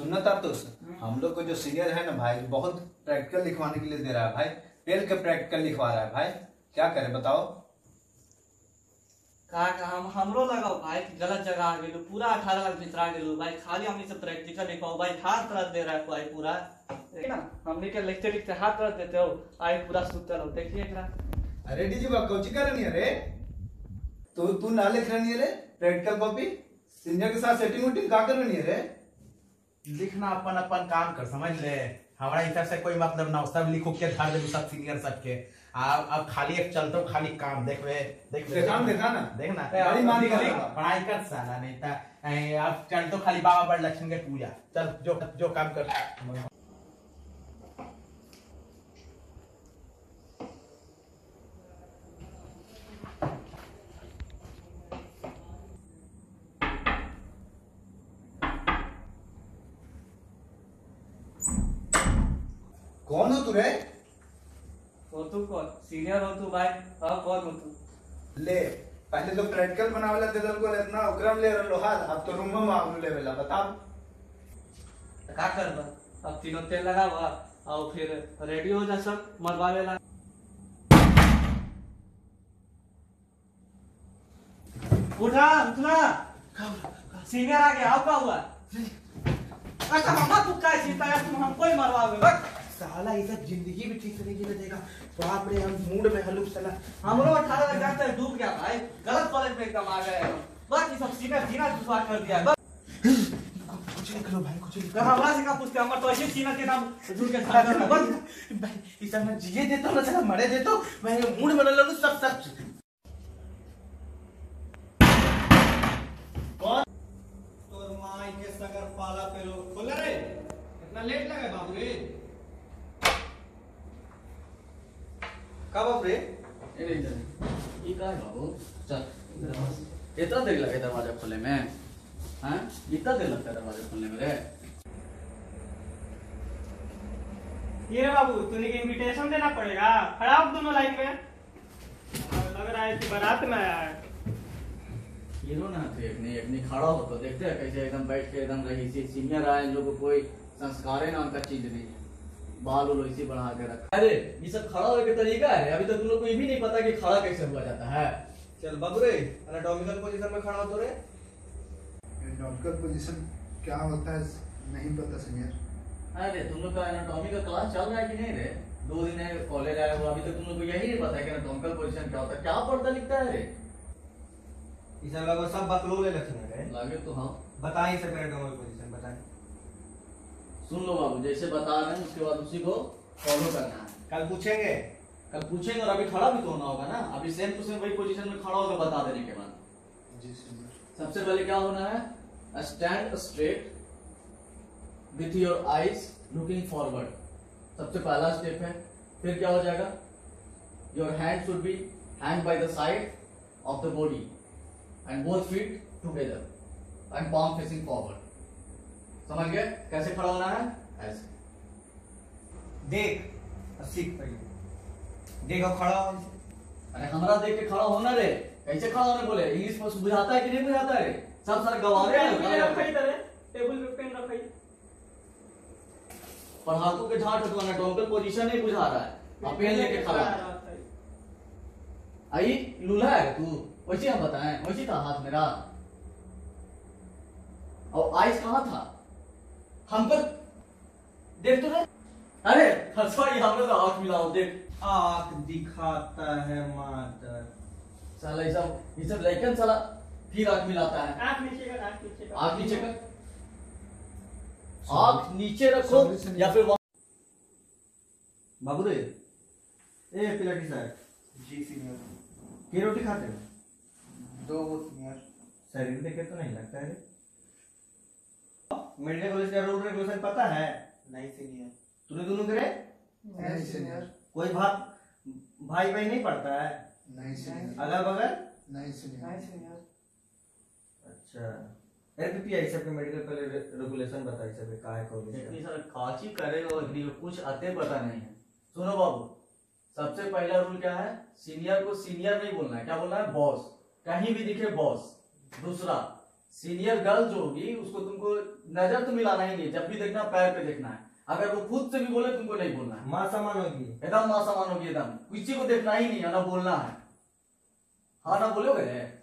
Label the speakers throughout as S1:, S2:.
S1: सुनना था तो हम लोग को जो सीनियर है ना भाई, बहुत प्रैक्टिकल लिखवाने के लिए दे रहा है भाई, पेल के प्रैक्टिकल लिखवा रहा है भाई, क्या करें बताओ।
S2: हमरो लगाओ भाई गलत जगह आ गेलो, पूरा 18 लाख भितरा गेलो भाई, खाली हमनी से प्रैक्टिकल लिखवाओ भाई, हाथ दर्द दे रहा है भाई पूरा ना, हमनी के लिखते लिखते हाथ दर्द देते हो, आई पूरा सुतल हो, देखिए एकरा।
S1: अरे डीजी बा कोची कर रही है रे, तू ना लिख रही है रे प्रैक्टिकल कॉपी, सीनियर के साथ सेटिंग उटिंग का कर रही है रे।
S3: लिखना अपन अपन काम कर, समझ ले, हमारा इधर से कोई मतलब ना हो, सब लिखो के धार दे सब सीनियर सबके। अब खाली एक चलते हो खाली काम देख
S1: काम देखा ना
S3: देखना
S1: बड़ी मानी कर
S3: पढ़ाई कर साला, नहीं था अब चल तो खाली बाबा बड़ लक्ष्मण के पूजा, चल जो काम कर।
S1: कौन हो तू रे?
S2: हो तू कौन? सीनियर हो तू भाई? हाँ कौन हो तू?
S1: ले पहले तो प्रैक्टिकल बनावेला दे दल को इतना ओकरम ले रहलो हाथ, अब तो रूम में आगू लेवेला, बता
S2: का करबा? अब तीनों तेल लगावा और फिर रेडी हो जा सब मरवावेला। उठना सीनियर आ गया, अब का हुआ? अच्छा मम्मा तू क्या चिंता है, तुम हमको ही मरवाओगे बस।
S3: साला ये सब जिंदगी भी ठीक से नहीं जीने देगा, बाप रे हम मूड में हलूक साला।
S2: हमरो 18 लग जाते डूब गया भाई, गलत कॉलेज में एकदम आ गए, बस ये सब सीनियर जीना दुश्वार कर दिया बस।
S3: कुछ लिख लो भाई, कुछ लिख लो।
S2: हमरा से का पूछते, हमर तो ऐसे सीनियर के नाम जुड़ के था बस
S3: भाई, इस सब में जिए देतो ना साला, मरे देतो भाई, मूड में ललू सब सब।
S1: कौन तोर माई के सगर पाला पे लोग खोले रे, इतना लेट लगे बाबू रे? का बाबू रे?
S4: ये नहीं जाने ये का है बाबू, चल इतना देर लगे दरवाजा खोलने में? हाँ इतना देर लगता है दरवाजा खोलने में रे?
S5: ये रे बाबू, तूने की इनविटेशन देना पड़ेगा, खड़ा हो दोनों लाइन में, लग रहा है कि बारात में आया है।
S4: हीरो ना तो एक खड़ा हो तो देखते हैं कैसे एकदम बैठ के एकदम रही सी सीनियर आए, जो कोई संस्कार है नाम का चीज नहीं, बाल उल इसी बढ़ा के रखा। अरे ये सब खड़ा होने का तरीका है, अभी तक तुम लोग को ये भी नहीं पता कि खड़ा कैसे हुआ जाता है।
S1: चल बाबू रे, एनाटॉमिकल पोजीशन में खड़ा हो तो रे।
S6: एनाटॉमिकल पोजीशन क्या होता है नहीं पता सीनियर।
S4: अरे तुम लोग का एनाटॉमी का क्लास चल रहा है कि नहीं रे? 2 दिन है कॉलेज आया हुआ, अभी तक तुम लोग को यही नहीं पता कि एनाटॉमिकल पोजीशन क्या होता है, क्या पढ़ता लिखता है रे?
S1: इसे लगभग सब बकलोल ले लक्षण है
S4: लागे तो हाँ
S1: बताइए सब एनाटॉमिकल पोजीशन बताएं।
S4: सुन लो बाबू, जैसे बता रहे हैं उसके बाद उसी को फॉलो करना है।
S1: कल पूछेंगे
S4: और अभी खड़ा भी तो होना होगा ना, अभी सेम टू सेम वही पोजीशन में खड़ा होकर बता देने के बाद
S6: जी सीनियर।
S4: सबसे पहले क्या होना है, stand straight with your eyes looking forward, सबसे पहला स्टेप है। फिर क्या हो जाएगा, your hand should be hang by the side of the body and both feet together and palm facing forward. समझ गए कैसे खड़ा होना है? ऐसे
S1: देख सीख पहले देखो खड़ा हो।
S4: अरे हमारा देख के खड़ा होना रे, कैसे खड़ा होने बोले? इंग्लिश में बुझाता है कि नहीं बुझाता है? सब सारे गवारे
S5: टेबल पे पेन रखाई,
S4: पढ़ाकू के झाट तो एनाटॉमिकल पोजीशन नहीं बुझा रहा है, पेन लेके खड़ा है। आई लूल्हा है तू, वैसे हम बताएं, वैसे था हाथ मेरा और आइस कहाँ था हमको देख तो। अरे हंसवाई हमने तो आंख मिलाओ, देख
S1: आंख दिखाता है मादर
S4: साला, ये सब लड़कन साला फिर आंख मिलाता है।
S5: आंख नीचे कर, आंख नीचे कर,
S4: आंख नीचे कर, आंख नीचे रखो या फिर
S1: बाबू रे। ए पिलाटी साहब।
S6: जी सीनियर।
S1: की रोटी खाते हो?
S6: 2 सीनियर।
S1: शरीर देखे तो नहीं लगता है। मेडिकल कॉलेज का रूल रेगुलेशन पता है?
S6: नहीं सीनियर।
S1: तूने दोनों करे?
S6: नहीं सीनियर।
S1: कोई भाई भाई नहीं पढ़ता है?
S6: नहीं सीनियर।
S1: अगल बगल?
S6: नहीं सीनियर।
S1: अच्छा अरे पीपीआई सब के मेडिकल कॉलेज रेगुलेशन बताइए सब का है कॉलेज
S4: इतनी सारा काची करेगा और कुछ आते पता नहीं है। सुनो बाबू, सबसे पहला रूल क्या है, सीनियर को सीनियर नहीं बोलना है, क्या बोलना है? बॉस। कहीं भी दिखे बॉस। दूसरा, सीनियर गर्ल जो होगी उसको तुमको नजर तो मिलाना ही नहीं, जब भी देखना पैर पे देखना है। अगर वो खुद से भी बोले तुमको नहीं बोलना है,
S7: माँ समान होगी।
S4: एकदम माँ समान होगी, एकदम किसी को देखना ही नहीं है, ना बोलना है। हाँ ना बोलोगे?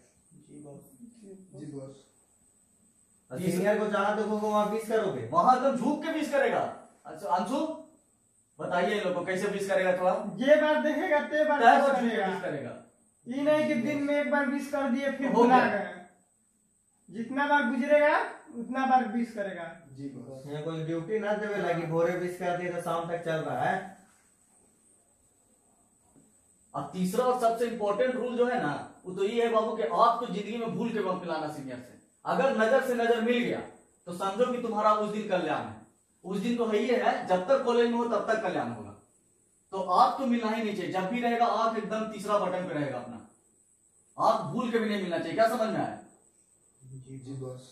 S6: जी बॉस।
S7: सीनियर को जहाँ देखोगे वहाँ विश करोगे।
S4: वहां एकदम झुक के विश करेगा। अच्छा अंशु बताइए इन लोग को कैसे विश करेगा थोड़ा।
S5: ये बार देखेगा ते बार
S4: तय
S5: विश
S4: बार झुक के
S5: करेगा।
S4: विश करेगा।
S5: ये नहीं कि दिन में एक बार विश कर दिए फिर
S4: हो
S5: भुला
S4: गया।
S5: गए। जितना बार गुजरेगा उतना बार विश करेगा।
S6: जी बॉस।
S7: यहाँ कोई ड्यूटी ना देवे लगी, भोरे विश कर दिए तो शाम तक चल रहा है।
S4: अब तीसरा और सबसे इंपॉर्टेंट रूल जो है ना, वो तो ये है बाबू कि आप तो जिंदगी में भूल के मत मिलाना सीनियर से। अगर नजर से नजर मिल गया तो समझो कि तुम्हारा उस दिन कल्याण है। उस दिन तो है ही है, जब तक कॉलेज में हो तब तक कल्याण होगा। तो आंख तो मिलना ही नहीं चाहिए, जब भी रहेगा आंख एकदम तीसरा बटन पे रहेगा अपना, आंख भूल के भी नहीं मिलना चाहिए। क्या समझ में आया?
S6: जी बॉस।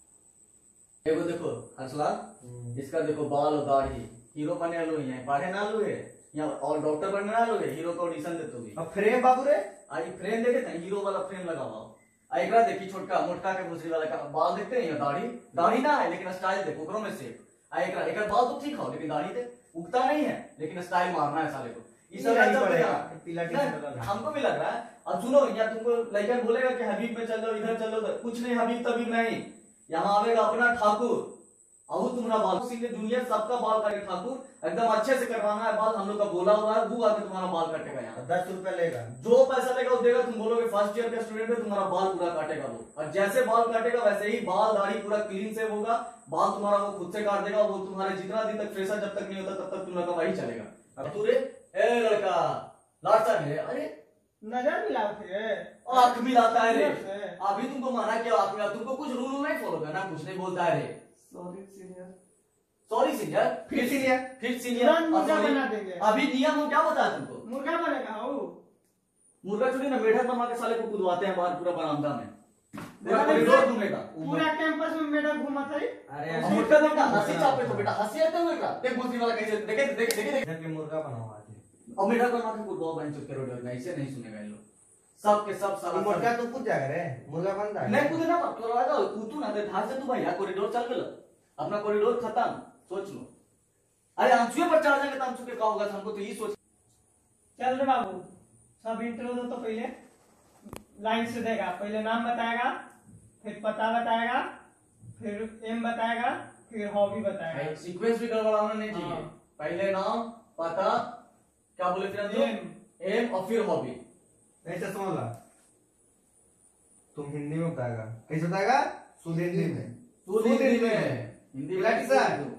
S4: एगो देखो हंसला, इसका देखो बाल और दाढ़ी, हीरो बने लो है, पढ़े ना लो है या और डॉक्टर बनने ना लो है, हीरो को ऑडिशन देते हुए।
S7: अब फ्रेम बाबू रे,
S4: आई फ्रेम देखे थे, हीरो वाला फ्रेम लगा हुआ। एकरा देखी छोटका मोटका के भूसरी वाला का बाल देखते हैं, दाढ़ी दाढ़ी ना है लेकिन स्टाइल देखो ओकरो में से। एकरा एकरा बाल तो ठीक हो लेकिन दाढ़ी दे उगता नहीं है, लेकिन स्टाइल मारना है साले को। इस हमको भी लग रहा है। अब सुनो, या तुमको लड़का बोलेगा कि हबीब में चल जाओ, इधर चल जाओ, कुछ नहीं हबीब तबीब नहीं, यहाँ आवेगा अपना ठाकुर। अब तुम्हारा बाल सीधे दुनिया सबका बाल काटे ठाकुर, एकदम अच्छे से करवाना है बाल, हम लोग का बोला हुआ है, वो आके तुम्हारा बाल काटेगा। यहाँ
S7: 10 रुपए लेगा,
S4: जो पैसा लेगा वो देगा। तुम बोलोगे फर्स्ट ईयर का स्टूडेंट है, तुम्हारा बाल पूरा काटेगा वो, और जैसे बाल काटेगा वैसे ही बाल दाढ़ी पूरा क्लीन से होगा। बाल तुम्हारा वो खुद से काट देगा, वो तुम्हारे जितना दिन तक फ्रेशर जब तक नहीं होता तब तक तुम्हारा वही चलेगा। अब तू रे ए लड़का लाड़ता है, अरे
S5: नजर मिलाओ फिर
S4: आंख मिलाता है रे। अभी तुमको माना क्या आंख मिला, तुमको कुछ रूल नहीं फॉलो करना, कुछ नहीं बोलता है रे।
S2: Sorry senior.
S4: सॉरी सीनियर, फिर सीनियर, फिर सीनियर।
S5: तुरंत मुर्गा बना देंगे।
S4: अभी नियम हम क्या बताया तुमको?
S5: मुर्गा बनेगा हो।
S4: मुर्गा चुनी ना मेढक बना के साले को कुदवाते हैं बाहर पूरा बरामदा में, पूरा
S5: अरे
S4: कॉरिडोर घूमेगा।
S5: पूरा कैंपस में मेढक घूमत है।
S7: अरे
S4: मुर्गा देखा हंसी चापे तो बेटा हंसी आते हुए का देख भूसरी वाला कैसे देखे देखे देखे
S7: इधर के मुर्गा बनाओ आज।
S4: और मेढक बना के कुदवाओ बहन चुप के रोड में, ऐसे नहीं सुनेगा ये लोग। सब के सब साला
S7: मुर्गा तो कूद जाएगा रे, मुर्गा बनता है।
S4: नहीं कूदे ना तो रहेगा कूदू ना, धार से तू भैया कॉरिडोर चल गया, अपना कॉरिडोर खत्म, सोच लो। अरे अंशुए पर चढ़ जाएंगे तो अंशु के क्या होगा, हमको तो यही सोच।
S5: चल रे बाबू, सब इंट्रो दो तो पहले लाइन से देगा। पहले नाम बताएगा, फिर पता बताएगा, फिर एम बताएगा, फिर हॉबी बताएगा।
S4: सीक्वेंस भी गड़बड़ाना नहीं चाहिए।
S5: हाँ।
S4: पहले नाम पता, क्या बोले फिर अंशु? एम और फिर हॉबी।
S7: ऐसा समझ ला, तुम हिंदी में बताएगा, कैसे बताएगा?
S6: शुद्ध हिंदी में।
S4: तू हिंदी में, हिंदी में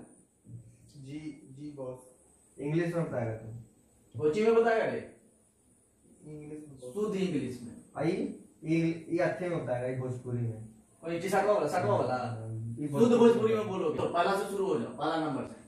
S6: जी बॉस।
S7: इंग्लिश में बताएगा तुम।
S4: कोची में बताएगा रे,
S6: इंग्लिश में।
S4: शुद्ध इंग्लिश में।
S7: आई ये अच्छे में बताएगा, ये भोजपुरी में।
S4: और ये सटवा वाला
S7: ये
S4: शुद्ध भोजपुरी में बोलोगे तो पहला से शुरू हो जाओ, पहला नंबर से।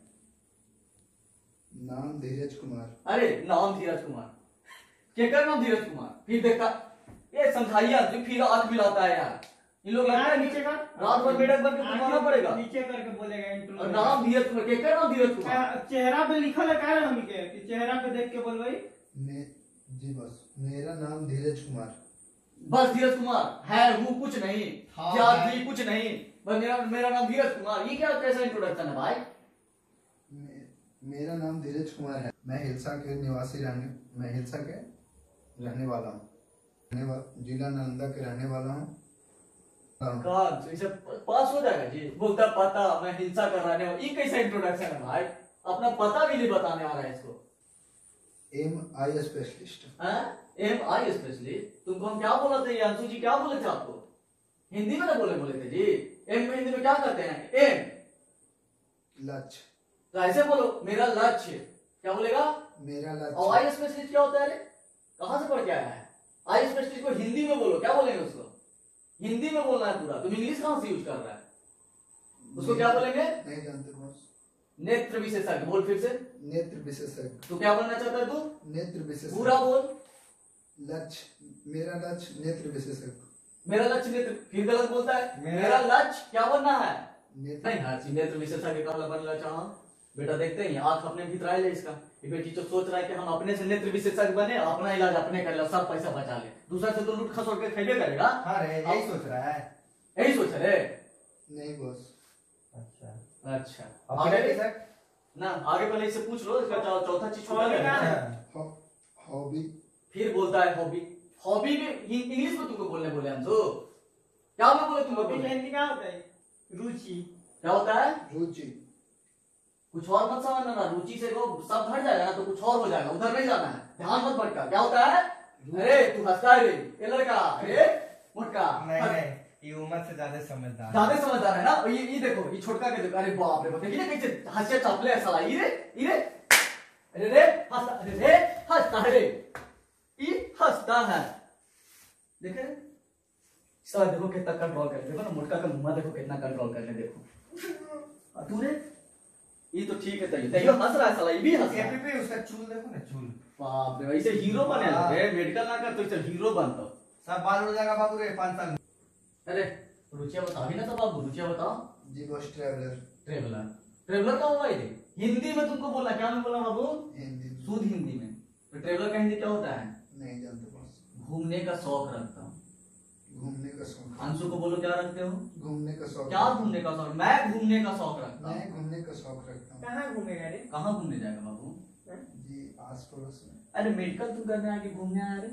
S6: नाम धीरज कुमार।
S4: अरे नाम धीरज कुमार, क्या नाम धीरज कुमार? फिर देखा ये समझाइए, फिर आंख मिलाता है यार। इन लोग लगता है
S5: नीचे का
S4: रात भर मेढक बन के घुमाना पड़ेगा।
S5: नीचे करके बोलेगा इंट्रो।
S4: और नाम धीरज कुमार, क्या नाम धीरज कुमार?
S5: चेहरा पे लिखल है क्या हम के कि चेहरा पे देख के बोलवाई।
S6: जी बॉस। मेरा नाम धीरज कुमार।
S4: बस धीरज कुमार है, वो कुछ नहीं,
S6: हाँ,
S4: जाति कुछ नहीं, बस मेरा नाम धीरज कुमार। ये क्या कैसा इंट्रोडक्शन है भाई?
S6: मेरा नाम धीरज कुमार है। मैं हिलसा के निवासी मैं हिलसा के रहने वाला हूँ, जिला नालंदा के रहने वाला हूँ।
S4: इसे पास हो जाएगा जी। बोलता पता मैं हिंसा कर रहा हूँ, ये कैसा इंट्रोडक्शन है भाई? अपना पता भी नहीं बताने आ रहा है इसको।
S6: MI specialist.
S4: MI specialist? तुमको हम क्या बोला थे, अंशु जी क्या बोले थे आपको? हिंदी में ना बोले थे जी। एम में हिंदी में क्या कहते हैं? एम
S6: लक्ष्य।
S4: तो ऐसे बोलो, मेरा लक्ष्य। क्या बोलेगा?
S6: मेरा
S4: और
S6: लक्ष्य।
S4: आई स्पेशलिस्ट क्या होता है रे? कहां से पढ़ के आया है? आई स्पेशलिस्ट को हिंदी में बोलो, क्या बोलेंगे उसको? हिंदी में बोलना है पूरा। तुम इंग्लिश कहां से यूज कर रहा है? उसको क्या बोलेंगे?
S6: नहीं जानते बॉस।
S4: नेत्र विशेषज्ञ। बोल फिर से।
S6: नेत्र विशेषज्ञ।
S4: तू क्या बनना चाहता है तू?
S6: नेत्र विशेषज्ञ।
S4: पूरा बोल।
S6: लक्ष्य, मेरा लक्ष्य नेत्र विशेषज्ञ।
S4: मेरा लक्ष्य नेत्र, फिर गलत बोलता है। मेरा लक्ष्य क्या बनना है? नहीं हर चीज नेत्र विशेषज्ञ का बनना चाहो बेटा। देखते हैं आंख अपने भीतर आए इसका। ये बेटी तो सोच रहा है कि हम अपने से नेत्र विशेषज्ञ बने, अपना इलाज अपने कर ले, सब पैसा बचा ले, दूसरा से तो लूट खसोट के खेले करेगा।
S7: हाँ रे, यही सोच रहा है।
S4: यही सोच रहे?
S6: नहीं बॉस।
S7: अच्छा
S4: अच्छा
S7: अब
S4: आगे
S7: पिलाटी सर?
S4: ना, आगे पहले इससे पूछ लो, इसका चौथा चीज छूटा
S5: हॉबी
S4: गया।
S5: क्या है?
S6: हॉबी
S4: फिर बोलता है हॉबी। हॉबी भी इंग्लिश में तुमको बोलने बोले हम तो क्या मैं बोले तुमको
S5: हॉबी
S4: बोले?
S5: हिंदी क्या होता है? रुचि।
S4: क्या होता है?
S6: रुचि।
S4: कुछ और मत समझना ना, रुचि से वो सब हट जाएगा ना तो कुछ और हो जाएगा, उधर नहीं जाना है, ध्यान मत भटका। क्या होता है? अरे तू हंसता है रे, ये लड़का, अरे मुटका
S7: नहीं नहीं, ये उम्र से ज्यादा समझदार है।
S4: ज्यादा समझदार है ना। ये देखो, ये छोटका के देखो, अरे बाप रे बाप, देखिए ना कैसे हंसिया चापले है साला। ये अरे रे हंसता, अरे रे हंसता है रे, ये हंसता है, देखे साला। देखो कितना कंट्रोल कर, देखो ना मुटका का मुंह देखो कितना कंट्रोल करने, देखो। और तूने ये तो ठीक है, तैयो हंस रहा है साला, ये भी हंस रहा है।
S7: एपीपी उसका चूल देखो ना, चूल
S4: बाप रे, ऐसे हीरो बने लगे। मेडिकल ना कर तो इसे हीरो बनता।
S7: सब बाल उड़ जाएगा बाबू रे 5 साल में।
S4: अरे रुचिया बता भी ना था बाबू, रुचिया बताओ।
S6: जी बॉस ट्रैवलर।
S4: ट्रेवलर, ट्रेवलर का हुआ ये हिंदी में तुमको बोला, क्या मैं बोला बाबू?
S6: हिंदी में।
S4: शुद्ध हिंदी में। तो ट्रेवलर का हिंदी क्या होता है?
S6: नहीं जानते बॉस।
S4: घूमने का शौक रखता हूँ।
S6: घूमने का शौक।
S4: अंशु को बोलो क्या रखते हो?
S6: घूमने का शौक।
S4: क्या घूमने का शौक? मैं घूमने का शौक रखता हूँ।
S6: मैं घूमने का शौक रखता हूँ।
S5: कहाँ घूमेगा रे?
S4: कहाँ घूमने जाएगा बाबू?
S6: जी आस पड़ोस में।
S4: अरे मेडिकल तुम करने आके घूमने आया रे?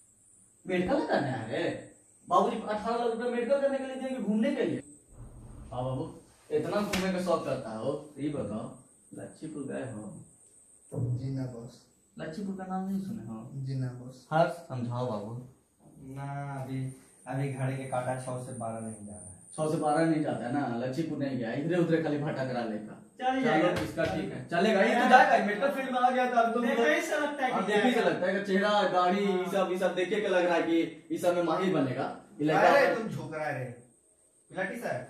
S4: मेडिकल करने आया रे? बाबूजी 18 लाख रुपए मेडिकल करने के लिए देंगे, घूमने के लिए? हाँ बाबू, इतना घूमने का शौक करता हो तो ये बताओ, लच्छीपुर गए हो?
S6: जी ना बॉस।
S4: लच्छीपुर का नाम नहीं सुने हो?
S6: जी ना बॉस।
S4: हर्ष समझाओ बाबू।
S7: ना अभी घड़ी के काटा 6 से 12 नहीं जा रहा है।
S4: 6 से 12 नहीं जाता है ना, लच्छीपुर नहीं गया, इधर उधर खाली भटक रहा लेगा।
S5: चल जाएगा।
S4: चलो इसका ठीक है, चलेगा। ये तो जाएगा, मेडिकल फील्ड में आ गया था तो
S5: देखो ऐसा लगता है
S4: अब
S5: कि
S4: देखने से
S5: जाएगा।
S4: लगता है कि चेहरा गाड़ी ये सब देखे के लग रहा है कि इस सब में माहिर बनेगा। ये लड़का
S7: अरे तुम झुक रहा है रे पिलाटी सर।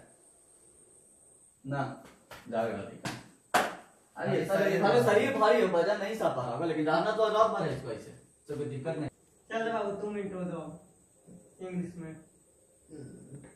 S4: ना जाएगा देखा। अरे सारे शरीर भारी है, वजन नहीं सा पा रहा होगा, लेकिन जानना तो आजाद मारे इसको, ऐसे तो कोई दिक्कत नहीं।
S5: चल बाबू तुम इंट्रो दो इंग्लिश में।